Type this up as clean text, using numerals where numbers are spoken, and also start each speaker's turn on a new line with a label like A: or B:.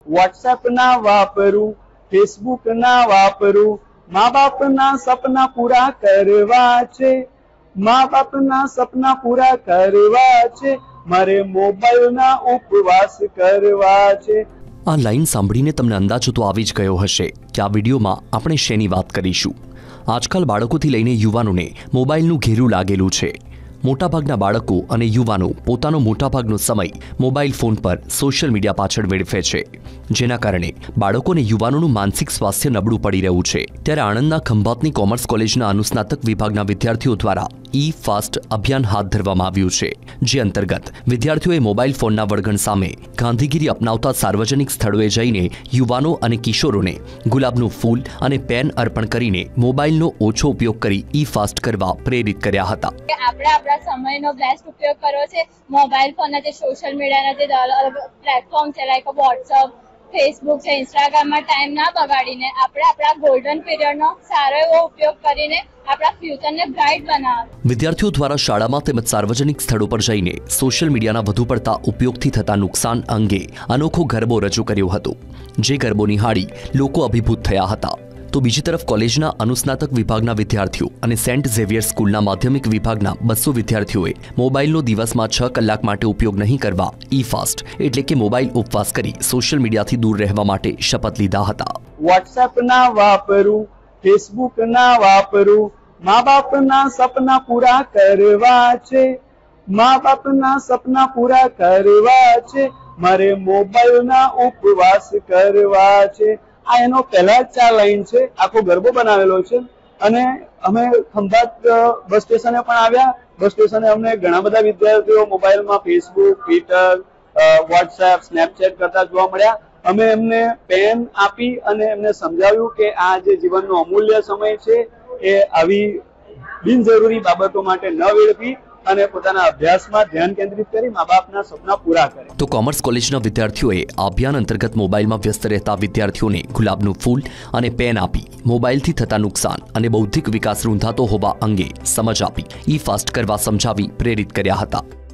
A: WhatsApp ના વાપરું, Facebook ના વાપરું, મા બાપના સપના પૂરા કરવા છે, મા બાપના સપના પૂરા કરવા છે, મારે મોબાઈલના ઉપવાસ કરવા છે।
B: આ લાઈન સાંભળીને તમને અંદાજો તો આવી જ ગયો હશે કે આ વિડીયોમાં આપણે શેની વાત કરીશું। આજકાલ બાળકોથી લઈને યુવાનોને મોબાઈલનું ઘેરું લાગેલું છે। મોટાભાગના બાળકો અને યુવાનો પોતાનો મોટાભાગનો સમય મોબાઈલ ફોન પર સોશિયલ મીડિયા પાછળ વેડફે છે, જેના કારણે બાળકો અને યુવાનોનું માનસિક સ્વાસ્થ્ય નબળું પડી રહ્યું છે। ત્યારે આણંદના ખંભાતની કોમર્સ કોલેજના અનુસ્નાતક વિભાગના વિદ્યાર્થીઓ દ્વારા ઈ ફાસ્ટ અભિયાન હાથ ધરવામાં આવ્યું છે, જે અંતર્ગત વિદ્યાર્થીઓએ મોબાઈલ ફોનના વળગણ સામે ગાંધીગીરી અપનાવતા સાર્વજનિક સ્થળોએ જઈને યુવાનો અને કિશોરોને ગુલાબનું ફૂલ અને પેન અર્પણ કરીને મોબાઈલનો ઓછો ઉપયોગ કરી ઈ ફાસ્ટ કરવા પ્રેરિત કર્યા હતા।
C: આપણા સમયનો બેસ્ટ ઉપયોગ કરવો છે। મોબાઈલ ફોનના જે સોશિયલ મીડિયાના જે અલગ પ્લેટફોર્મ છે, લાઈક વોટ્સઅપ, ફેસબુક છે, ઇન્સ્ટાગ્રામમાં ટાઈમ ના બગાડીને આપણે આપણા ગોલ્ડન પીરિયડનો સારો એવો ઉપયોગ કરીને આપણા ફ્યુચરને બ્રાઇટ બનાવવા।
B: વિદ્યાર્થીઓ દ્વારા શાળામાં તેમજ સાર્વજનિક સ્થળો પર જઈને સોશિયલ મીડિયાના વધુ પડતા ઉપયોગથી થતા નુકસાન અંગે અનોખો ગરબો રજૂ કર્યો હતો, જે ગરબો નિહાળી લોકો અભિભૂત થયા હતા। તો બીજી તરફ કોલેજના અનુસ્નાતક વિભાગના વિદ્યાર્થીઓ અને સેન્ટ ઝેવિયર સ્કૂલના માધ્યમિક વિભાગના 200 વિદ્યાર્થીઓએ મોબાઈલનો દિવસમાં 6 કલાક માટે ઉપયોગ નહીં કરવા ઈ ફાસ્ટ એટલે કે મોબાઈલ ઉપવાસ કરી સોશિયલ મીડિયાથી દૂર રહેવા માટે શપથ લીધા હતા।
A: વોટ્સએપ ના વાપરું, ફેસબુક ના વાપરું, મા બાપના સપના પૂરા કરવા છે, મા બાપના સપના પૂરા કરવા છે, મારે મોબાઈલના ઉપવાસ કરવા છે। આ એનો પહેલા જ 4 લાઈન છે, આખો ગરબો બનાવેલો છે। અને અમે ખંભાત બસ સ્ટેશને પણ આવ્યા। બસ સ્ટેશને અમને ઘણા બધા વિદ્યાર્થીઓ મોબાઈલમાં ફેસબુક, ટ્વિટર, વોટ્સએપ, સ્નેપચેટ કરતા જોવા મળ્યા। અમે એમને પેન આપી અને એમને સમજાવ્યું કે આ જે જીવનનો અમૂલ્ય સમય છે એ આવી બિનજરૂરી બાબતો માટે ન વેડફી અને પોતાના અભ્યાસમાં ધ્યાન કેન્દ્રિત કરી મા બાપના સપના પૂરા કરે।
B: તો કોમર્સ કોલેજના વિદ્યાર્થીઓએ આ અભિયાન અંતર્ગત મોબાઈલમાં વ્યસ્ત રહેતા વિદ્યાર્થીઓને ગુલાબનું ફૂલ અને પેન આપી મોબાઈલથી થતા નુકસાન અને બૌદ્ધિક વિકાસ રૂંધાતો હોવા અંગે સમજ આપી ઈ ફાસ્ટ કરવા સમજાવી પ્રેરિત કર્યા હતા।